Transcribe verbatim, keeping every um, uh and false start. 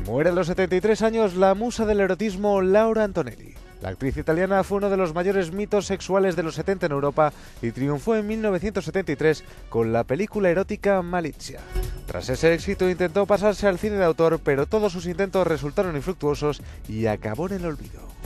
Muere a los setenta y tres años la musa del erotismo Laura Antonelli. La actriz italiana fue uno de los mayores mitos sexuales de los setenta en Europa y triunfó en mil novecientos setenta y tres con la película erótica Malizia. Tras ese éxito intentó pasarse al cine de autor, pero todos sus intentos resultaron infructuosos y acabó en el olvido.